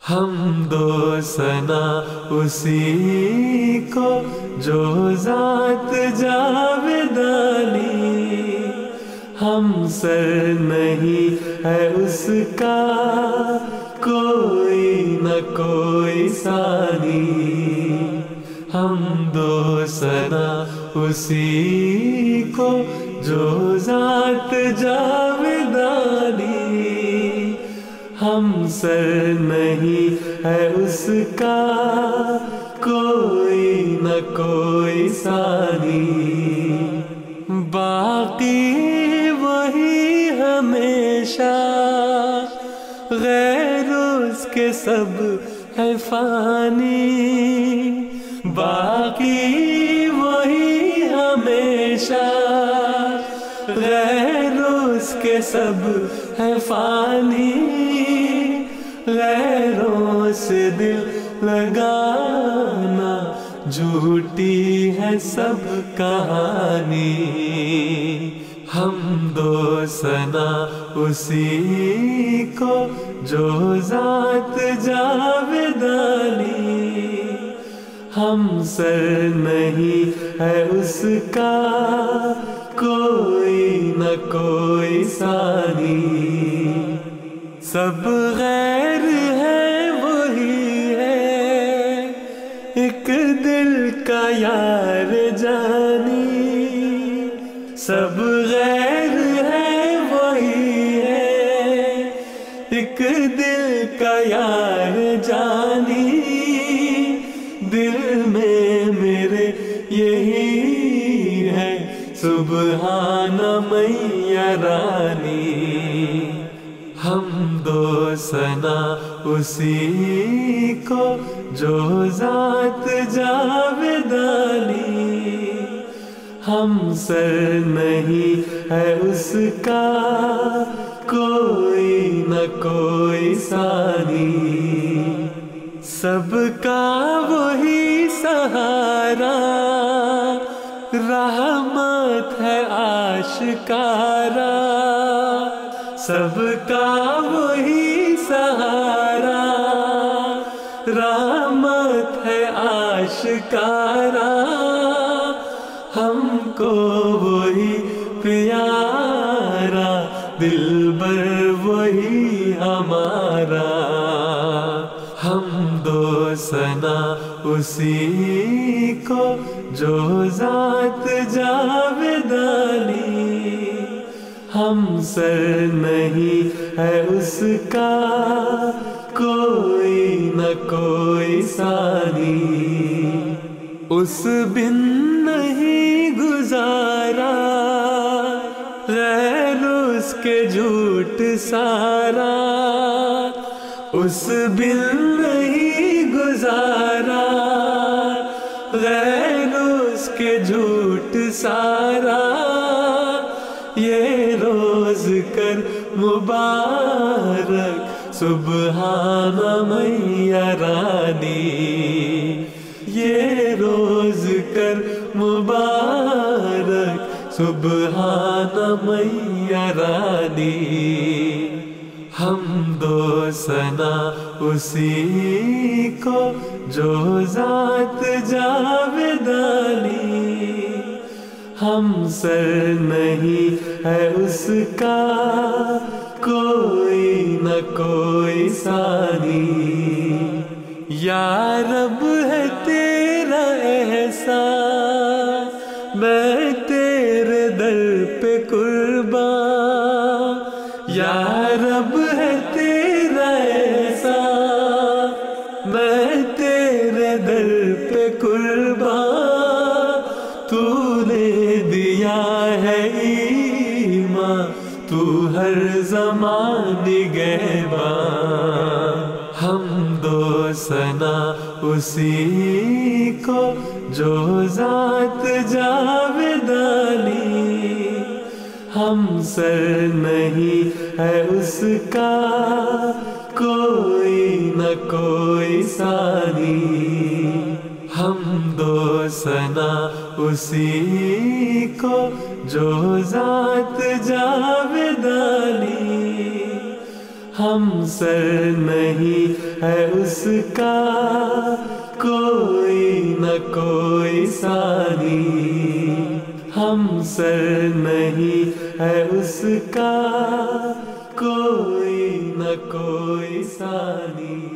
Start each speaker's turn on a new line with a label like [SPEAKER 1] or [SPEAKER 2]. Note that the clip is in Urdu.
[SPEAKER 1] حمد و ثنا اسی کو جو ذات جاودانی، ہم سر نہیں ہے اس کا کوئی نہ کوئی ثانی۔ حمد و ثنا اسی کو جو ذات جاودانی، ہم سر نہیں ہے اس کا کوئی نہ کوئی ثانی۔ باقی وہی ہمیشہ، غیر اس کے سب ہے فانی۔ باقی وہی ہمیشہ، غیر اس کے سب ہے فانی۔ غیروں سے دل لگانا جھوٹی ہے سب کہانی۔ حمد و ثنا اسی کو جو ذات جاودانی، ہم سر نہیں ہے اس کا کوئی نہ کوئی ثانی۔ سب غیر ہے وہی ہے ایک دل کا یار جانی۔ سب غیر ہے وہی ہے ایک دل کا یار جانی۔ دل میں میرے یہی ہے سبحان من یرانی۔ حمد و ثنا اسی کو جو ذات جاودانی، ہم سر نہیں ہے اس کا کوئی نہ کوئی ثانی۔ سب کا وہی سہارا، رحمت ہے آشکارا۔ سب کا وہی سہارا، رحمت ہے آشکارا۔ ہم کو وہی پیارا، دلبر وہی ہمارا۔ حمد و ثنا اسی کو جو ذات جاودانی، ہم سر نہیں ہے اس کا کوئی نہ کوئی ثانی۔ اس بن نہیں گزارا غیر اس کے جھوٹ سارا۔ اس بن نہیں گزارا غیر اس کے جھوٹ سارا۔ یہ روز کر مبارک سبحان من یرانی۔ یہ روز کر مبارک سبحان من یرانی۔ حمد و ثنا اسی کو جو ذات جاودانی، ہم سر نہیں ہے اس کا کوئی نہ کوئی ثانی۔ یا رب ہے تیرا احسان، میں تیرے در پہ قربان۔ یا رب ہے تیرا احسان، میں تیرے در پہ قربان۔ تو نے دیا ہے ایمان، تو ہر زمان نگہبان۔ حمد و ثنا اسی کو جو ذات جاودانی، ہم سر نہیں ہے اس کا کوئی نہ کوئی ثانی۔ حمد و ثنا اسی کو جو ذات جاودانی، ہم سر نہیں ہے اس کا کوئی نہ کوئی ثانی، ہم سر نہیں ہے اس کا کوئی نہ کوئی ثانی۔